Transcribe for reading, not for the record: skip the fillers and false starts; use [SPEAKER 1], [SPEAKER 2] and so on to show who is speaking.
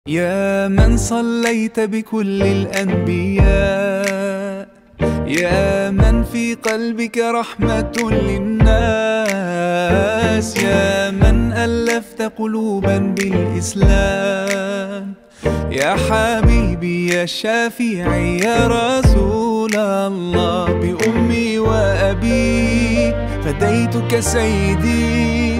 [SPEAKER 1] يا من صليت بكل الأنبياء، يا من في قلبك رحمة للناس، يا من ألفت قلوبا بالإسلام، يا حبيبي يا شافعي يا رسول الله، بأمي وأبي فديتك سيدي